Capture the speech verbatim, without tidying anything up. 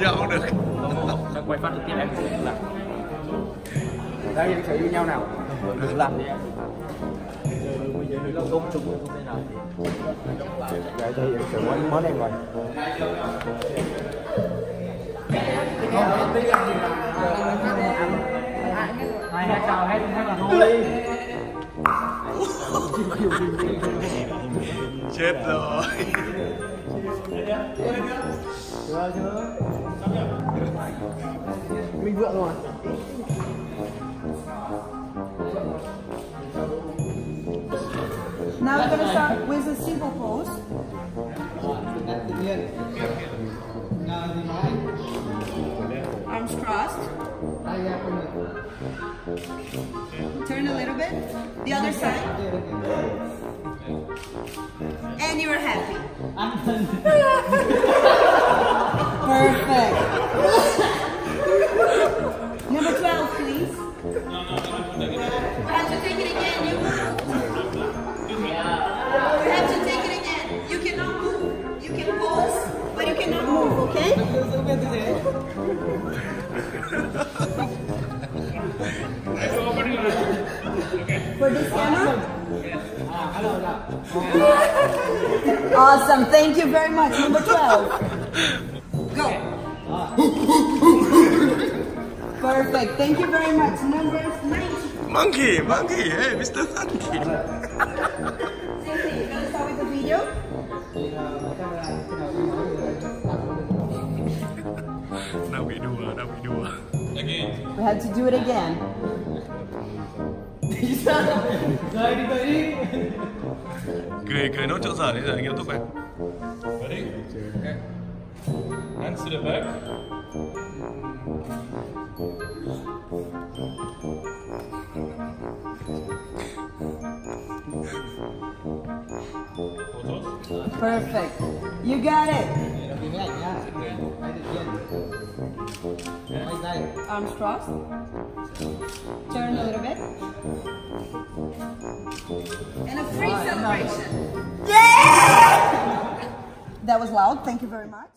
nhậu cũng được. Đang quay phát trực tiếp em sẽ làm. Đây em sẽ yêu nhau nào. Đừng làm đi em. Bây giờ đừng công chúng không thể nào. Vậy thì em sẽ món món em rồi. Hai hai chào hết hết là thôi. Chết rồi. Chưa chưa. Mình vượng rồi. Now we're gonna start with a simple pose. Arms crossed. Turn a little bit. The other side. And you are happy. Perfect. Number twelve, please. You have to take it again. You You have to take it again. You cannot move. You can pause, but you cannot move, okay? For this camera? Awesome, thank you very much. Number twelve. Go. Perfect, thank you very much. Number nineteen. Monkey, monkey, hey, Mister Monkey. Same thing, you're gonna start with the video. Đang bị đùa, đang bị đùa. Again. We have to do it again. Cười, cười nốt chỗ dở đi rồi nghiêm túc này. Ready? Okay. Hands to the back. Perfect. You got it. Arms crossed. Turn a little bit. And a free celebration. Yeah! That was loud. Thank you very much.